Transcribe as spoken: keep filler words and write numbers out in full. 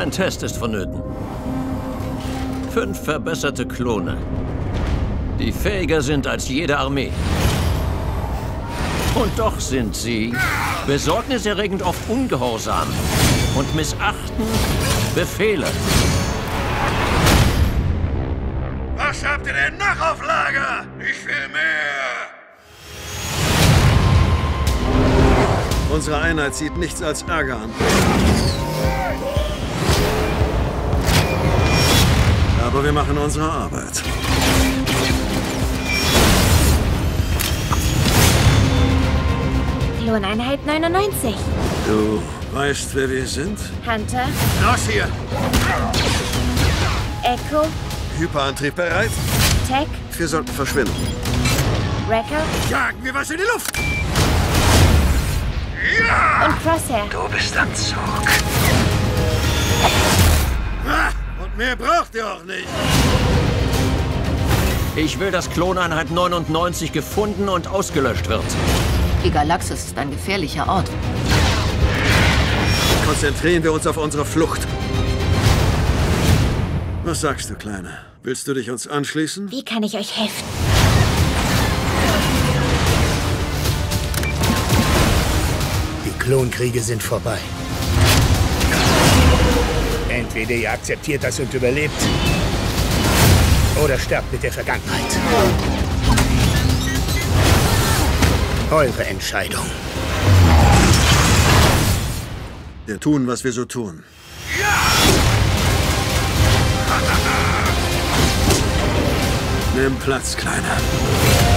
Ein Test ist vonnöten. Fünf verbesserte Klone, die fähiger sind als jede Armee. Und doch sind sie besorgniserregend oft ungehorsam und missachten Befehle. Was habt ihr denn noch auf Lager? Ich will mehr! Unsere Einheit sieht nichts als Ärger an. Aber wir machen unsere Arbeit. Kloneinheit neunundneunzig. Du weißt, wer wir sind? Hunter. Los hier! Echo. Hyperantrieb bereit? Tech. Wir sollten verschwinden. Wrecker. Jagen wir was in die Luft! Und Crosshair. Du bist am Zug. Ah, und mehr braucht ihr auch nicht. Ich will, dass Kloneinheit neunundneunzig gefunden und ausgelöscht wird. Die Galaxis ist ein gefährlicher Ort. Konzentrieren wir uns auf unsere Flucht. Was sagst du, Kleine? Willst du dich uns anschließen? Wie kann ich euch helfen? Die Klonkriege sind vorbei. Entweder ihr akzeptiert das und überlebt, oder sterbt mit der Vergangenheit. Eure Entscheidung. Wir tun, was wir so tun. Nimm Platz, Kleiner.